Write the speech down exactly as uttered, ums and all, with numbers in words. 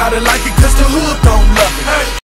gotta like it cause the hood don't love it.